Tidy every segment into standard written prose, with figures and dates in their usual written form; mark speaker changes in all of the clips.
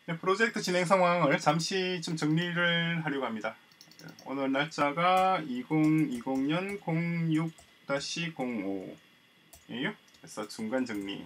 Speaker 1: 프로젝트 진행 상황을 잠시 좀 정리를 하려고 합니다. 오늘 날짜가 2020년 06-05예요. 그래서 중간 정리.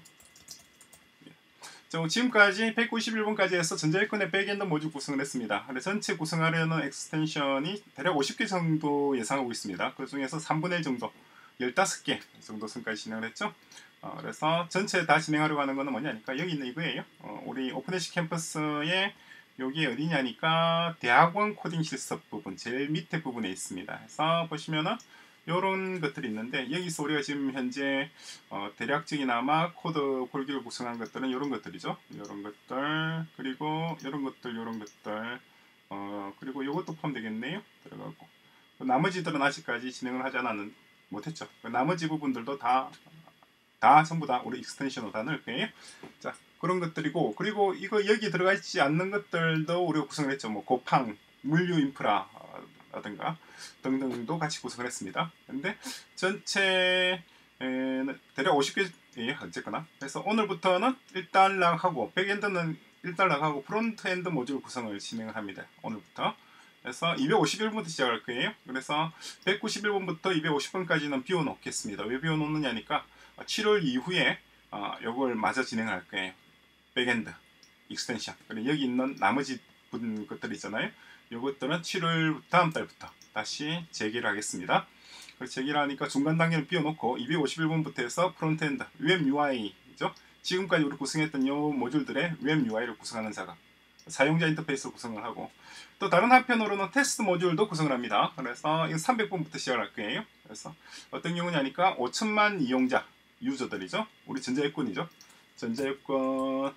Speaker 1: 지금까지 191번까지 해서 전자일권의 백엔드 모듈 구성을 했습니다. 전체 구성하려는 엑스텐션이 대략 50개 정도 예상하고 있습니다. 그 중에서 3분의 1 정도, 15개 정도 선까지 진행을 했죠. 그래서 전체 다 진행하려고 하는 거는 뭐냐니까 여기 있는 이거예요. 우리 오픈에시 캠퍼스에 여기 어디냐니까 대학원 코딩 실습 부분 제일 밑에 부분에 있습니다. 그래서 보시면은 요런 것들이 있는데 여기서 우리가 지금 현재 대략적이나마 코드 골격을 구성한 것들은 요런 것들이죠. 요런 것들 그리고 요런 것들 요런 것들 그리고 요것도 포함되겠네요. 들어가고 나머지들은 아직까지 진행을 하지 못했죠. 나머지 부분들도 다 전부 다 우리 익스텐션으로 다 넣을 거예요. 자, 그런 것들이고, 그리고 이거 여기 들어가 있지 않는 것들도 우리가 구성을 했죠. 뭐 고팡, 물류 인프라 라든가 등등도 같이 구성을 했습니다. 근데 전체 대략 50개 어쨌거나. 그래서 오늘부터는 1단락하고 백엔드는 1단락하고 프론트엔드 모듈 구성을 진행을 합니다. 오늘부터. 그래서 251번부터 시작할 거예요. 그래서 191번부터 250번까지는 비워놓겠습니다. 왜 비워놓느냐니까 7월 이후에 요걸 마저 진행할 거예요. 백엔드, 익스텐션. 그리고 여기 있는 나머지 것들 있잖아요. 요것들은 7월 다음 달부터 다시 재개를 하겠습니다. 재개를 하니까 중간 단계는 비워놓고 251번부터 해서 프론트엔드, 웹 UI죠. 지금까지 우리 구성했던 요 모듈들의 웹 UI를 구성하는 작업. 사용자 인터페이스를 구성을 하고 또 다른 한편으로는 테스트 모듈도 구성을 합니다. 그래서 이거 300번부터 시작할 거예요. 그래서 어떤 경우냐니까 5천만 이용자 유저들이죠. 우리 전자일권이죠. 전자일권을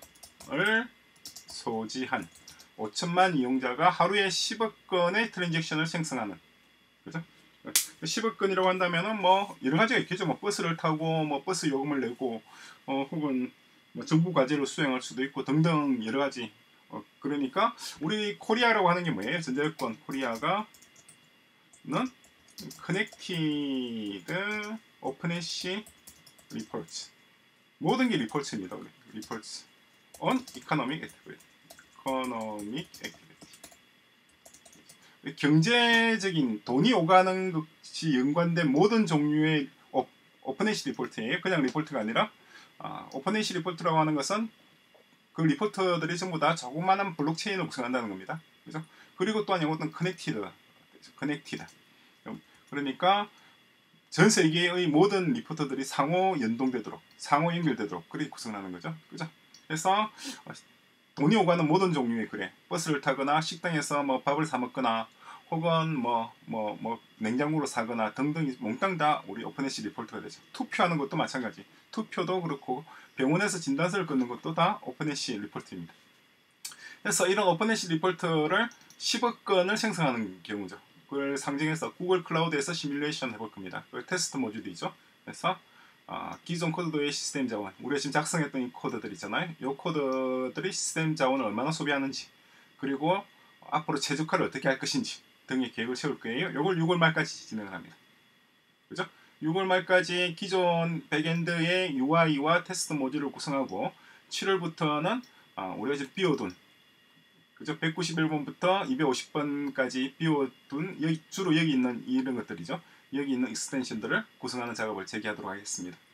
Speaker 1: 소지한 5천만 이용자가 하루에 10억 건의 트랜잭션을 생성하는 그죠? 10억 건이라고 한다면은 뭐 여러 가지가 있겠죠. 뭐 버스를 타고 뭐 버스 요금을 내고 혹은 뭐 정부 과제를 수행할 수도 있고 등등 여러 가지. 그러니까 우리 코리아라고 하는 게 뭐예요? 전자일권 코리아가는 커넥티드 오픈에시 리포트 모든 게 리포트입니다. 우리 리포트 on economic activity. 경제적인 돈이 오가는 것이 연관된 모든 종류의 오픈에시 리포트예요. 그냥 리포트가 아니라 오픈에시 리포트라고 하는 것은 그 리포터들이 전부 다 조그마한 블록체인을 구성한다는 겁니다. 그죠? 그리고 또한 이것은 커넥티드. 그러니까 전 세계의 모든 리포터들이 상호 연동되도록, 상호 연결되도록 그렇게 구성하는 거죠. 그죠? 그래서 돈이 오가는 모든 종류의 버스를 타거나 식당에서 뭐 밥을 사 먹거나 혹은 뭐 냉장고로 사거나 등등 몽땅 다 우리 오픈에시 리포트가 되죠. 투표하는 것도 마찬가지. 투표도 그렇고 병원에서 진단서를 끊는 것도 다 오픈에시 리포트입니다. 그래서 이런 오픈에시 리포트를 10억 건을 생성하는 경우죠. 그걸 상징해서 구글 클라우드에서 시뮬레이션 해볼 겁니다. 그 테스트 모듈이 있죠. 그래서 기존 코드도의 시스템 자원, 우리가 지금 작성했던 이 코드들 있잖아요. 이 코드들이 시스템 자원을 얼마나 소비하는지 그리고 앞으로 최적화를 어떻게 할 것인지 등의 계획을 세울 거예요. 이걸 6월 말까지 진행을 합니다. 그죠? 6월 말까지 기존 백엔드의 UI와 테스트 모듈을 구성하고 7월부터는 우리가 지금 비워둔 그죠? 191번부터 250번까지 비워둔 주로 여기 있는 이런 것들이죠. 여기 있는 익스텐션들을 구성하는 작업을 재개하도록 하겠습니다.